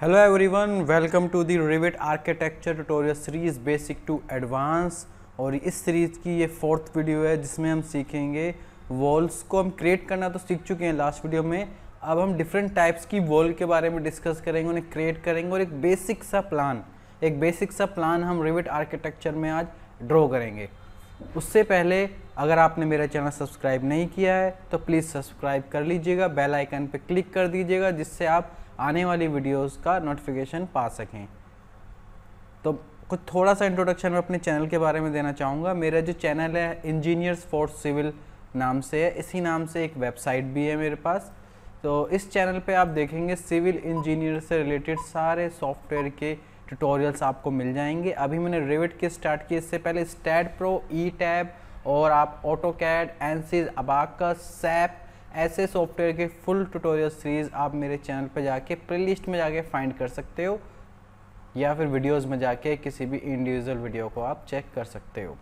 Hello everyone, welcome to the Revit architecture tutorial series basic to advance. और इस series की ये 4th video है जिसमें हम सीखेंगे वॉल्स को हम क्रिएट करना तो सीख चुके हैं लास्ट वीडियो में। अब हम डिफरेंट टाइप्स की वॉल के बारे में डिस्कस करेंगे, उन्हें क्रिएट करेंगे और एक बेसिक सा प्लान हम रिविट आर्किटेक्चर में आज ड्रॉ करेंगे। उससे पहले अगर आपने मेरा चैनल सब्सक्राइब नहीं किया है तो प्लीज़ सब्सक्राइब कर लीजिएगा, बेल आइकन पे क्लिक कर दीजिएगा जिससे आप आने वाली वीडियोस का नोटिफिकेशन पा सकें। तो कुछ थोड़ा सा इंट्रोडक्शन मैं अपने चैनल के बारे में देना चाहूँगा। मेरा जो चैनल है इंजीनियर्स फॉर सिविल नाम से है, इसी नाम से एक वेबसाइट भी है मेरे पास। तो इस चैनल पे आप देखेंगे सिविल इंजीनियर से रिलेटेड सारे सॉफ्टवेयर के ट्यूटोरियल्स आपको मिल जाएंगे। अभी मैंने रिविट के स्टार्ट किए, इससे पहले स्टैड प्रो, ई टैब और आप ऑटोकैड, एनसिस, अबाकस, सैप ऐसे सॉफ्टवेयर के फुल ट्यूटोरियल सीरीज़ आप मेरे चैनल पर जाके प्लेलिस्ट में जाके फाइंड कर सकते हो, या फिर वीडियोस में जाके किसी भी इंडिविजुअल वीडियो को आप चेक कर सकते हो।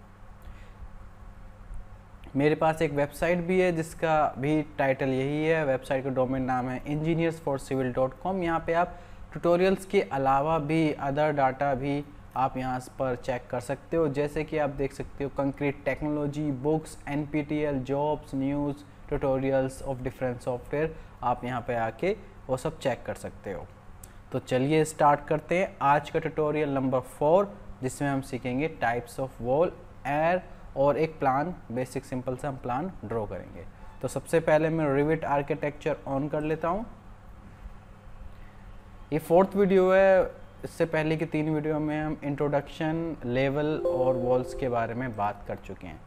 मेरे पास एक वेबसाइट भी है जिसका भी टाइटल यही है। वेबसाइट का डोमेन नाम है engineersforcivil.com। यहाँ पे आप ट्यूटोरियल्स के अलावा भी अदर डाटा भी आप यहाँ पर चेक कर सकते हो, जैसे कि आप देख सकते हो concrete technology, books, NPTEL, jobs, news, tutorials of different software. आप यहाँ पे आके वो सब चेक कर सकते हो। तो चलिए स्टार्ट करते हैं आज का ट्यूटोरियल नंबर 4, जिसमें हम सीखेंगे टाइप्स ऑफ वॉल, एयर और एक प्लान, बेसिक सिंपल सा हम प्लान ड्रॉ करेंगे। तो सबसे पहले मैं रिविट आर्किटेक्चर ऑन कर लेता हूँ। ये 4th वीडियो है। इससे पहले की 3 वीडियो में हम इंट्रोडक्शन, लेवल और वॉल्स के बारे में बात कर चुके हैं।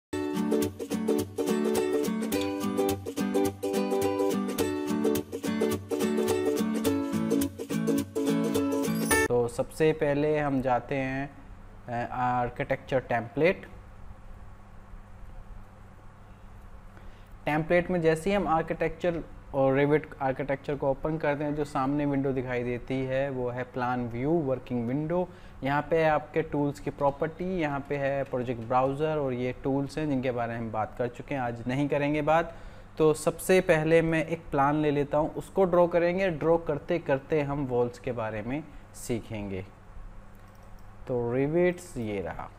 तो सबसे पहले हम जाते हैं आर्किटेक्चर टेम्पलेट में। जैसे ही हम आर्किटेक्चर और रिविट आर्किटेक्चर को ओपन करते हैं, जो सामने विंडो दिखाई देती है वो है प्लान व्यू वर्किंग विंडो। यहाँ पे आपके टूल्स की प्रॉपर्टी, यहाँ पे है प्रोजेक्ट ब्राउज़र और ये टूल्स हैं जिनके बारे में हम बात कर चुके हैं, आज नहीं करेंगे बात। तो सबसे पहले मैं एक प्लान ले लेता हूँ, उसको ड्रॉ करेंगे। ड्रॉ करते करते हम वॉल्स के बारे में सीखेंगे। तो रिविट्स ये रहा,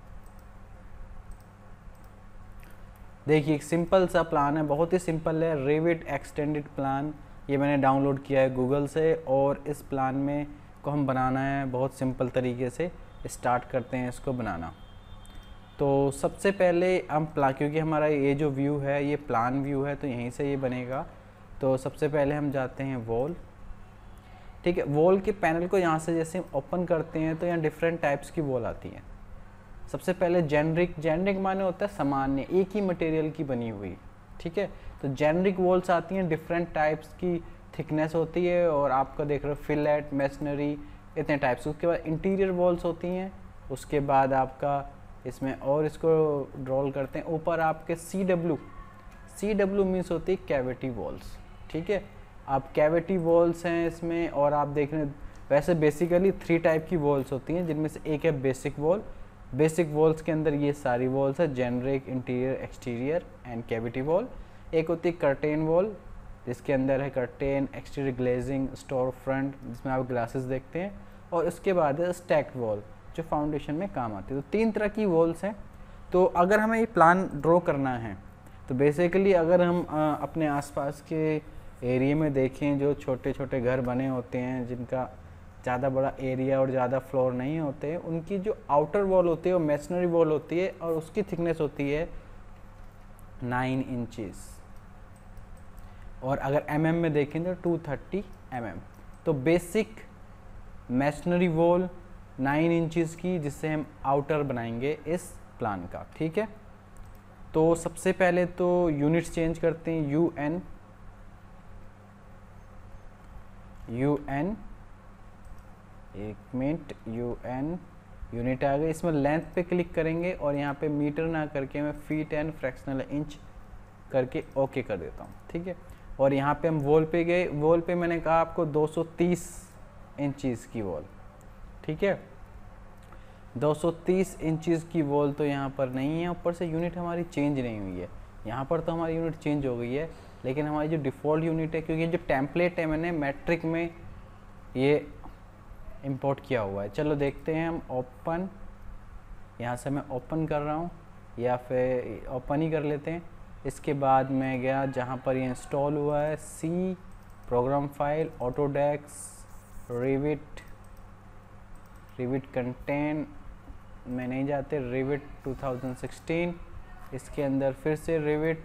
देखिए एक सिंपल सा प्लान है, बहुत ही सिंपल है। रिविट एक्सटेंडेड प्लान, ये मैंने डाउनलोड किया है गूगल से, और इस प्लान में को हम बनाना है बहुत सिंपल तरीके से। स्टार्ट करते हैं इसको बनाना। तो सबसे पहले हम क्योंकि हमारा ये जो व्यू है ये प्लान व्यू है तो यहीं से ये बनेगा। तो सबसे पहले हम जाते हैं वॉल, ठीक है। वॉल के पैनल को यहाँ से जैसे हम ओपन करते हैं तो यहाँ डिफरेंट टाइप्स की वॉल आती हैं। सबसे पहले जेनरिक माने होता है सामान्य, एक ही मटेरियल की बनी हुई, ठीक है। तो जेनरिक वॉल्स आती हैं, डिफरेंट टाइप्स की थिकनेस होती है, और आपका देख रहे हो फिलेट, मेसनरी, इतने टाइप्स। उसके बाद इंटीरियर वॉल्स होती हैं। उसके बाद आपका इसमें और इसको ड्रॉल करते हैं ऊपर आपके CW मीन्स होती है कैविटी वॉल्स, ठीक है। आप कैविटी वॉल्स हैं इसमें, और आप देख रहे हैं वैसे बेसिकली 3 टाइप की वॉल्स होती हैं, जिनमें से एक है बेसिक वॉल। बेसिक वॉल्स के अंदर ये सारी वॉल्स है, generic, interior, exterior and cavity wall. एक होती है कर्टेन वॉल, जिसके अंदर है curtain, exterior glazing, store front जिसमें आप ग्लासेस देखते हैं, और उसके बाद है स्टैक्ड वॉल जो फाउंडेशन में काम आती है। तो 3 तरह की वॉल्स हैं। तो अगर हमें ये प्लान ड्रॉ करना है तो बेसिकली अगर हम अपने आसपास के एरिया में देखें, जो छोटे छोटे घर बने होते हैं जिनका ज़्यादा बड़ा एरिया और ज़्यादा फ्लोर नहीं होते हैं, उनकी जो आउटर वॉल होती है वो मेसनरी वॉल होती है, और उसकी थिकनेस होती है 9 इंचेस, और अगर mm में देखें तो 230 mm। तो बेसिक मेसनरी वॉल 9 इंचेस की, जिससे हम आउटर बनाएंगे इस प्लान का, ठीक है। तो सबसे पहले तो यूनिट्स चेंज करते हैं, UN एक मिनट, UN यूनिट आ गई। इसमें लेंथ पे क्लिक करेंगे और यहाँ पे मीटर ना करके मैं फीट एंड फ्रैक्शनल इंच करके ओके कर देता हूँ, ठीक है। और यहाँ पे हम वॉल पे गए, वॉल पे मैंने कहा आपको 230 इंचज़ की वॉल, ठीक है। 230 इंचज़ की वॉल तो यहाँ पर नहीं है, ऊपर से यूनिट हमारी चेंज नहीं हुई है। यहाँ पर तो हमारी यूनिट चेंज हो गई है, लेकिन हमारी जो डिफ़ॉल्ट यूनिट है, क्योंकि जो टेम्पलेट है मैंने मैट्रिक में ये इंपोर्ट किया हुआ है। चलो देखते हैं हम। ओपन, यहाँ से मैं ओपन कर रहा हूँ या फिर ओपन ही कर लेते हैं। इसके बाद मैं गया जहाँ पर ये इंस्टॉल हुआ है, C program file, Autodesk, Revit content में नहीं जाते, रिविट 2016, इसके अंदर फिर से रिविट,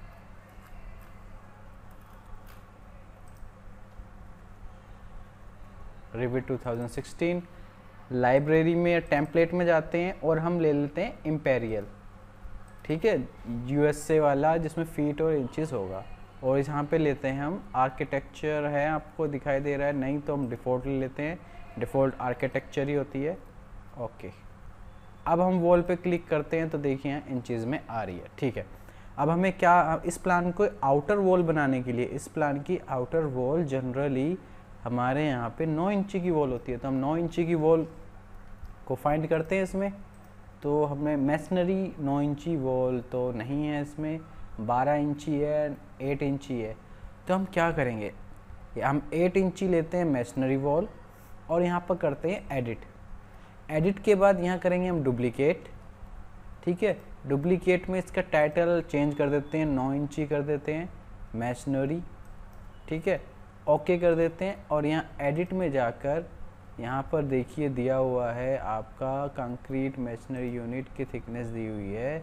रिविट 2016, लाइब्रेरी में या टेम्पलेट में जाते हैं और हम ले लेते हैं इम्पेरियल, ठीक है, यूएसए वाला जिसमें फीट और इंचेस होगा। और यहाँ पे लेते हैं हम आर्किटेक्चर है, आपको दिखाई दे रहा है, नहीं तो हम डिफ़ॉल्ट ले लेते हैं, डिफ़ॉल्ट आर्किटेक्चर ही होती है। ओके, अब हम वॉल पे क्लिक करते हैं तो देखिए इंचेस में आ रही है, ठीक है। अब हमें क्या, इस प्लान को आउटर वॉल बनाने के लिए, इस प्लान की आउटर वॉल जनरली हमारे यहाँ पे 9 इंची की वॉल होती है, तो हम 9 इंची की वॉल को फाइंड करते हैं इसमें। तो हमें मैसनरी 9 इंची वॉल तो नहीं है इसमें, 12 इंची है, 8 इंची है। तो हम क्या करेंगे, हम 8 इंची लेते हैं मैसनरी वॉल और यहाँ पर करते हैं एडिट। एडिट के बाद यहाँ करेंगे हम डुप्लीकेट, ठीक है। डुप्लीकेट में इसका टाइटल चेंज कर देते हैं, 9 इंची कर देते हैं मैसनरी, ठीक है। ओके कर देते हैं और यहाँ एडिट में जाकर यहाँ पर देखिए दिया हुआ है आपका कंक्रीट मैसनरी यूनिट की थिकनेस दी हुई है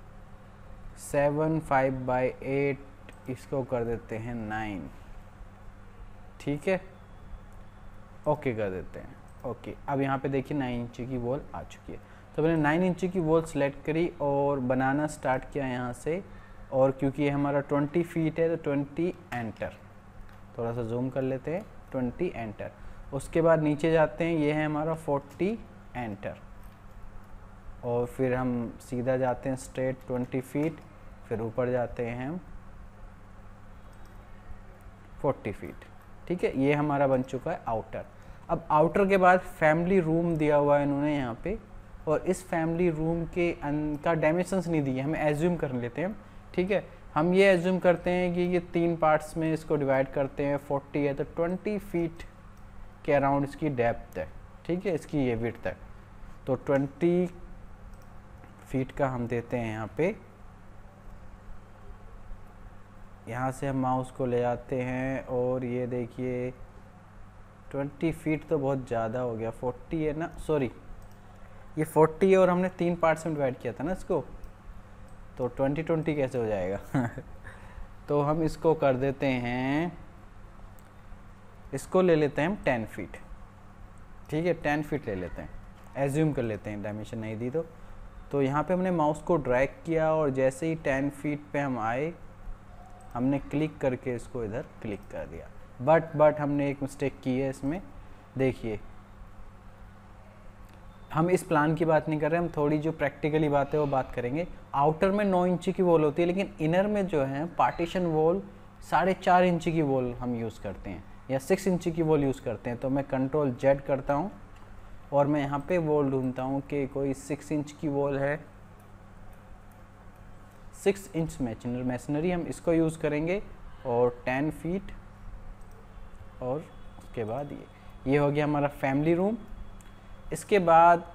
7/5/8, इसको कर देते हैं 9, ठीक है। ओके कर देते हैं। ओके, अब यहाँ पे देखिए 9 इंची की वॉल आ चुकी है। तो मैंने 9 इंची की वॉल सेलेक्ट करी और बनाना स्टार्ट किया यहाँ से, और क्योंकि ये हमारा 20 फीट है तो 20 एंटर, थोड़ा सा जूम कर लेते हैं, 20 एंटर। उसके बाद नीचे जाते हैं, ये है हमारा 40 एंटर, और फिर हम सीधा जाते हैं स्ट्रेट 20 फीट, फिर ऊपर जाते हैं हम 40 फीट, ठीक है। ये हमारा बन चुका है आउटर। अब आउटर के बाद फैमिली रूम दिया हुआ है इन्होंने यहाँ पे, और इस फैमिली रूम के का डायमेंशंस नहीं दिए, हमें एज्यूम कर लेते हैं, ठीक है। हम ये एज्यूम करते हैं कि ये 3 पार्ट्स में इसको डिवाइड करते हैं, 40 है तो 20 फीट के अराउंड इसकी डेप्थ है, ठीक है, इसकी ये विड्थ है। तो 20 फीट का हम देते हैं यहाँ पे। यहाँ से हम माउस को ले जाते हैं और ये देखिए 20 फीट तो बहुत ज़्यादा हो गया, 40 है ना, सॉरी ये 40 है और हमने 3 पार्ट्स में डिवाइड किया था ना इसको, तो 20 कैसे हो जाएगा तो हम इसको कर देते हैं, इसको ले लेते हैं हम 10 फीट, ठीक है, 10 फीट ले लेते हैं, एज्यूम कर लेते हैं, डायमेंशन नहीं दी तो यहाँ पे हमने माउस को ड्रैग किया और जैसे ही 10 फीट पे हम आए, हमने क्लिक करके इसको इधर क्लिक कर दिया। बट हमने एक मिस्टेक की है इसमें, देखिए हम इस प्लान की बात नहीं कर रहे, हम थोड़ी जो प्रैक्टिकली बात है वो बात करेंगे। आउटर में 9 इंची की वॉल होती है, लेकिन इनर में जो है पार्टीशन वॉल 4.5 इंची की वॉल हम यूज़ करते हैं, या 6 इंची की वॉल यूज़ करते हैं। तो मैं Ctrl+Z करता हूँ और मैं यहाँ पे वॉल ढूंढता हूँ कि कोई 6 इंच की वॉल है, 6 इंच मैसनरी हम इसको यूज़ करेंगे, और 10 फीट, और उसके बाद ये हो गया हमारा फैमिली रूम। इसके बाद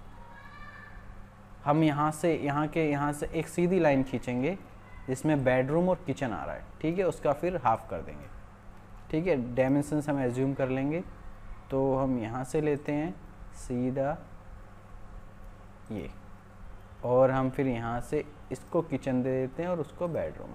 हम यहाँ से एक सीधी लाइन खींचेंगे जिसमें बेडरूम और किचन आ रहा है, ठीक है, उसका फिर हाफ कर देंगे, ठीक है। डायमेंशंस हम एज्यूम कर लेंगे, तो हम यहाँ से लेते हैं सीधा ये, और हम फिर यहाँ से इसको किचन दे देते हैं और उसको बेडरूम,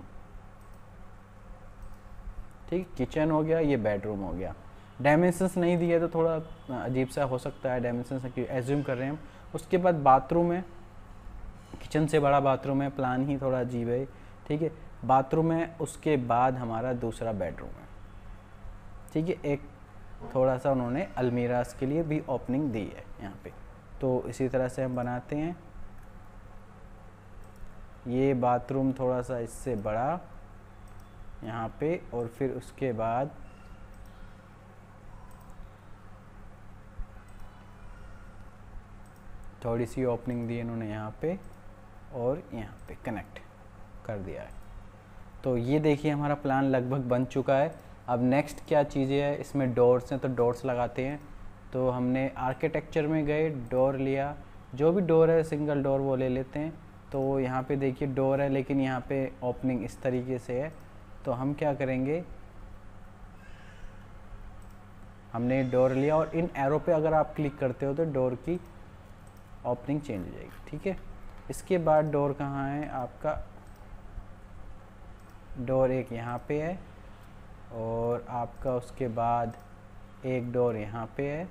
ठीक, किचन हो गया, ये बेडरूम हो गया। डायमेंशंस नहीं दिए तो थोड़ा अजीब सा हो सकता है, डायमेंशंस एज्यूम कर रहे हैं हम। उसके बाद बाथरूम है, किचन से बड़ा बाथरूम है, प्लान ही थोड़ा अजीब है, ठीक है, बाथरूम है। उसके बाद हमारा दूसरा बेडरूम है, ठीक है, एक थोड़ा सा उन्होंने अलमीरास के लिए भी ओपनिंग दी है यहाँ पे। तो इसी तरह से हम बनाते हैं, ये बाथरूम थोड़ा सा इससे बड़ा यहाँ पे, और फिर उसके बाद थोड़ी सी ओपनिंग दी इन्होंने यहाँ पे, और यहाँ पे कनेक्ट कर दिया है। तो ये देखिए हमारा प्लान लगभग बन चुका है। अब नेक्स्ट क्या चीज़ें है, इसमें डोर्स हैं तो डोर्स लगाते हैं। तो हमने आर्किटेक्चर में गए, डोर लिया, जो भी डोर है सिंगल डोर वो ले लेते हैं। तो यहाँ पे देखिए डोर है, लेकिन यहाँ पे ओपनिंग इस तरीके से है। तो हम क्या करेंगे, हमने डोर लिया और इन एरो पे अगर आप क्लिक करते हो तो डोर की ओपनिंग चेंज हो जाएगी, ठीक है। इसके बाद डोर कहाँ है आपका, डोर एक यहाँ पे है और आपका उसके बाद एक डोर यहाँ पे है,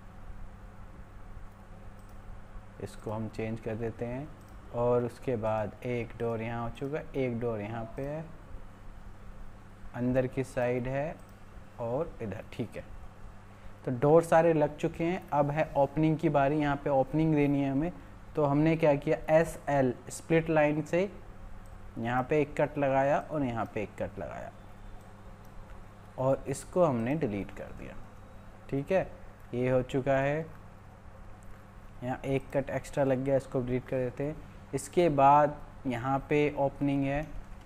इसको हम चेंज कर देते हैं। और उसके बाद एक डोर यहाँ हो चुका, एक डोर यहाँ पे है, अंदर की साइड है और इधर, ठीक है। तो डोर सारे लग चुके हैं। अब है ओपनिंग की बारी, यहाँ पे ओपनिंग देनी है हमें। तो हमने क्या किया, SL स्प्लिट लाइन से यहाँ पे एक कट लगाया और यहाँ पे एक कट लगाया और इसको हमने डिलीट कर दिया, ठीक है। ये हो चुका है, यहाँ एक कट एक्स्ट्रा लग गया, इसको डिलीट कर देते हैं। इसके बाद यहाँ पे ओपनिंग है,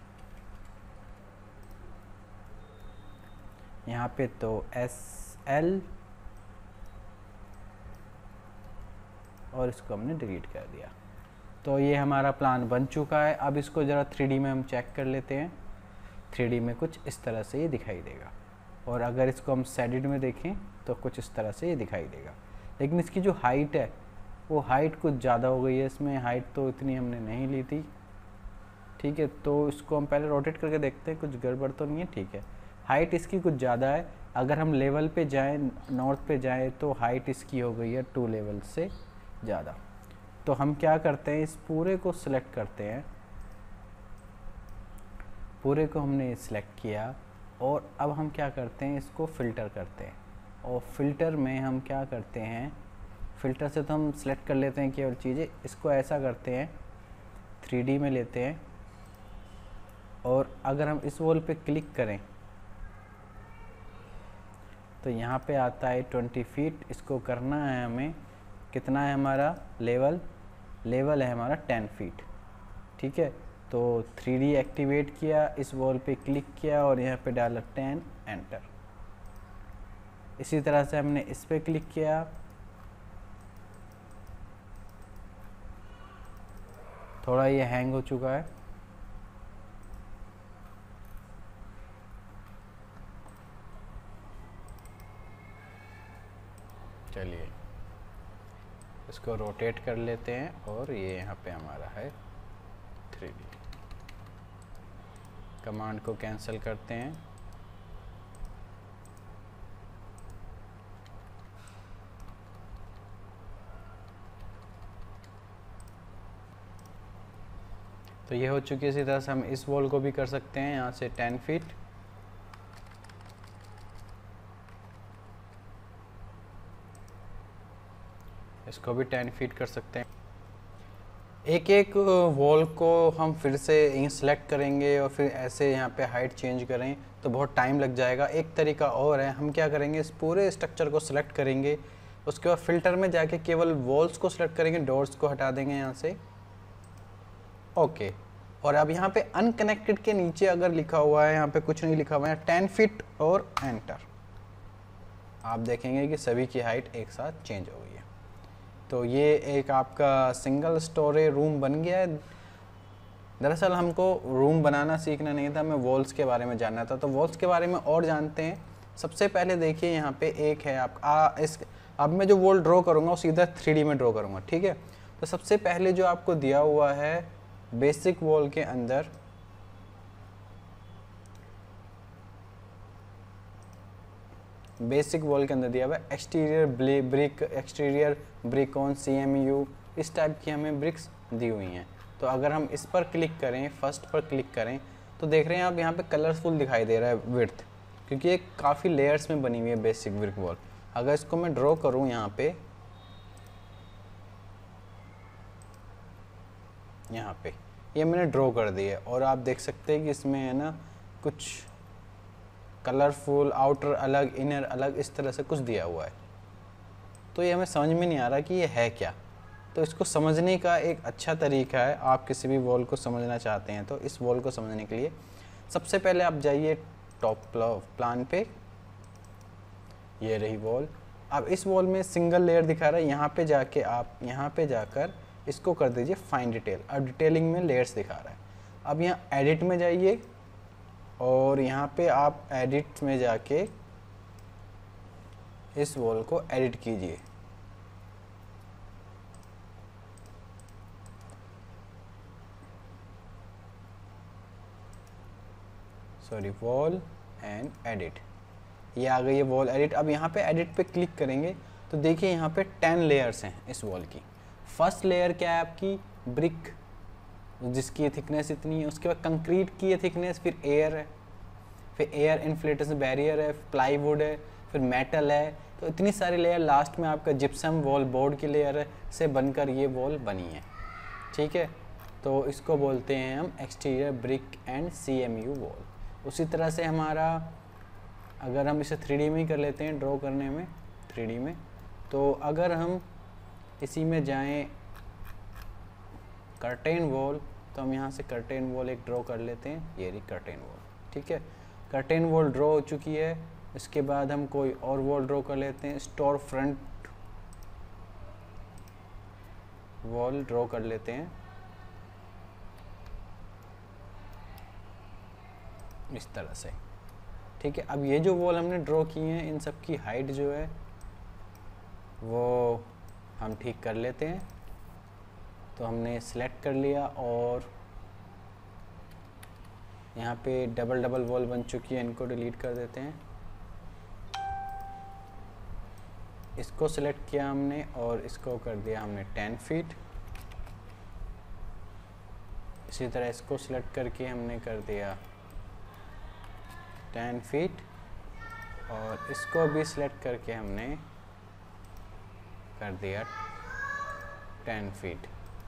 यहाँ पे तो SL और इसको हमने डिलीट कर दिया। तो ये हमारा प्लान बन चुका है। अब इसको ज़रा 3D में हम चेक कर लेते हैं। 3D में कुछ इस तरह से ये दिखाई देगा और अगर इसको हम शेडेड में देखें तो कुछ इस तरह से ये दिखाई देगा। लेकिन इसकी जो हाइट है वो हाइट कुछ ज़्यादा हो गई है, इसमें हाइट तो इतनी हमने नहीं ली थी, ठीक है। तो इसको हम पहले रोटेट करके देखते हैं कुछ गड़बड़ तो नहीं है, ठीक है। हाइट इसकी कुछ ज़्यादा है। अगर हम लेवल पे जाएं, नॉर्थ पे जाएं तो हाइट इसकी हो गई है 2 लेवल से ज़्यादा। तो हम क्या करते हैं, इस पूरे को सिलेक्ट करते हैं, पूरे को हमने सिलेक्ट किया और अब हम क्या करते हैं, इसको फ़िल्टर करते हैं। और फिल्टर में हम क्या करते हैं, फ़िल्टर से तो हम सिलेक्ट कर लेते हैं केवल चीज़ें। इसको ऐसा करते हैं, 3D में लेते हैं और अगर हम इस वॉल पे क्लिक करें तो यहाँ पे आता है 20 फीट। इसको करना है हमें, कितना है हमारा लेवल, लेवल है हमारा 10 फीट, ठीक है। तो 3D एक्टिवेट किया, इस वॉल पे क्लिक किया और यहाँ पे डाला 10, एंटर। इसी तरह से हमने इस पे क्लिक किया, थोड़ा ये हैंग हो चुका है, चलिए इसको रोटेट कर लेते हैं और ये यहाँ पे हमारा है 3D। कमांड को कैंसिल करते हैं, तो ये हो चुकी है। इसी तरह से हम इस वॉल को भी कर सकते हैं, यहाँ से 10 फीट, इसको भी 10 फीट कर सकते हैं। एक एक वॉल को हम फिर से सेलेक्ट करेंगे और फिर ऐसे यहाँ पे हाइट चेंज करें तो बहुत टाइम लग जाएगा। एक तरीका और है, हम क्या करेंगे, इस पूरे स्ट्रक्चर को सिलेक्ट करेंगे, उसके बाद फिल्टर में जाके केवल वॉल्स को सिलेक्ट करेंगे, डोर्स को हटा देंगे यहाँ से, ओके। और अब यहाँ पे अनकनेक्टेड के नीचे अगर लिखा हुआ है, यहाँ पे कुछ नहीं लिखा हुआ है, 10 फीट और एंटर, आप देखेंगे कि सभी की हाइट एक साथ चेंज हो गई है। तो ये एक आपका सिंगल स्टोरेज रूम बन गया है। दरअसल हमको रूम बनाना सीखना नहीं था, हमें वॉल्स के बारे में जानना था। तो वॉल्स के बारे में और जानते हैं। सबसे पहले देखिए यहाँ पे एक है अब मैं जो वॉल ड्रॉ करूँगा वो सीधा 3D में ड्रॉ करूँगा, ठीक है। तो सबसे पहले जो आपको दिया हुआ है बेसिक वॉल के अंदर, बेसिक वॉल के अंदर दिया हुआ है एक्सटीरियर ब्रिक ऑन CMU, इस टाइप की हमें ब्रिक्स दी हुई हैं। तो अगर हम इस पर क्लिक करें, फर्स्ट पर क्लिक करें, तो देख रहे हैं आप यहाँ पे कलरफुल दिखाई दे रहा है विड्थ, क्योंकि ये काफ़ी लेयर्स में बनी हुई है बेसिक ब्रिक वॉल। अगर इसको मैं ड्रॉ करूँ यहाँ पे ये मैंने ड्रॉ कर दी है और आप देख सकते हैं कि इसमें है ना कुछ कलरफुल, आउटर अलग, इनर अलग, इस तरह से कुछ दिया हुआ है। तो ये हमें समझ में नहीं आ रहा कि ये है क्या। तो इसको समझने का एक अच्छा तरीका है, आप किसी भी वॉल को समझना चाहते हैं तो इस वॉल को समझने के लिए सबसे पहले आप जाइए टॉप प्लान पे, ये रही वॉल। अब इस वॉल में सिंगल लेयर दिखा रहा है, यहाँ पे जाके आप यहाँ पे जाकर इसको कर दीजिए फाइन डिटेल। अब डिटेलिंग में लेयर्स दिखा रहा है। अब यहाँ एडिट में जाइए और यहाँ पे आप एडिट में जाके इस वॉल को एडिट कीजिए। सॉरी, वॉल एंड एडिट, ये आ गई है वॉल एडिट। अब यहाँ पे एडिट पे क्लिक करेंगे तो देखिए यहाँ पे 10 लेयर्स हैं इस वॉल की। फर्स्ट लेयर क्या है आपकी, ब्रिक, जिसकी थिकनेस इतनी है। उसके बाद कंक्रीट की है थिकनेस, फिर एयर है, फिर एयर इन्फ्लेटेशन बैरियर है, प्लाईवुड है, फिर मेटल है। तो इतनी सारी लेयर, लास्ट में आपका जिप्सम वॉल बोर्ड की लेयर से बनकर ये वॉल बनी है। ठीक है, तो इसको बोलते हैं हम exterior brick and CMU wall. उसी तरह से हमारा, अगर हम इसे 3D में ही कर लेते हैं, ड्रॉ करने में 3D में, तो अगर हम इसी में जाएं कर्टेन वॉल, तो हम यहाँ से कर्टेन वॉल एक ड्रॉ कर लेते हैं। ये रही कर्टेन वॉल। ठीक है, कर्टेन वॉल ड्रॉ हो चुकी है। इसके बाद हम कोई और वॉल ड्रॉ कर लेते हैं, स्टोर फ्रंट वॉल ड्रॉ कर लेते हैं इस तरह से। ठीक है, अब ये जो वॉल हमने ड्रॉ की हैं, इन सब की हाइट जो है वो हम ठीक कर लेते हैं। तो हमने सेलेक्ट कर लिया और यहाँ पे डबल डबल वॉल बन चुकी है, इनको डिलीट कर देते हैं। इसको सेलेक्ट किया हमने और इसको कर दिया हमने 10 फीट। इसी तरह इसको सेलेक्ट करके हमने कर दिया 10 फीट और इसको भी सिलेक्ट करके हमने कर दिया 10 फीट।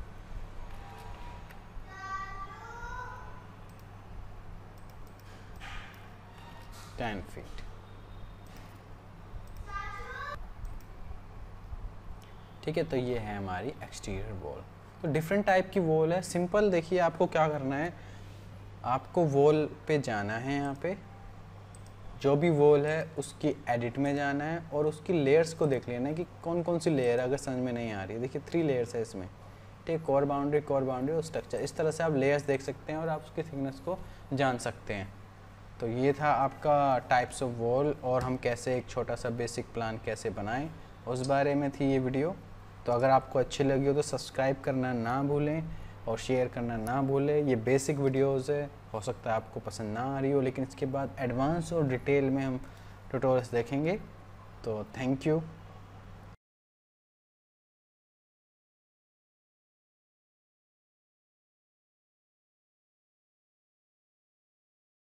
ठीक है, तो ये है हमारी एक्सटीरियर वॉल। तो डिफरेंट टाइप की वॉल है। सिंपल देखिए, आपको क्या करना है, आपको वॉल पे जाना है, यहाँ पे जो भी वॉल है उसकी एडिट में जाना है और उसकी लेयर्स को देख लेना है कि कौन कौन सी लेयर है। अगर समझ में नहीं आ रही है, देखिए 3 लेयर्स है इसमें। ठीक, कोर बाउंड्री और स्ट्रक्चर। इस तरह से आप लेयर्स देख सकते हैं और आप उसकी थिकनेस को जान सकते हैं। तो ये था आपका टाइप्स ऑफ वॉल और हम कैसे एक छोटा सा बेसिक प्लान कैसे बनाएं, उस बारे में थी ये वीडियो। तो अगर आपको अच्छी लगी हो तो सब्सक्राइब करना ना भूलें और शेयर करना ना भूलें। ये बेसिक वीडियोज़ है, हो सकता है आपको पसंद ना आ रही हो, लेकिन इसके बाद एडवांस और डिटेल में हम ट्यूटोरियल्स देखेंगे। तो थैंक यू।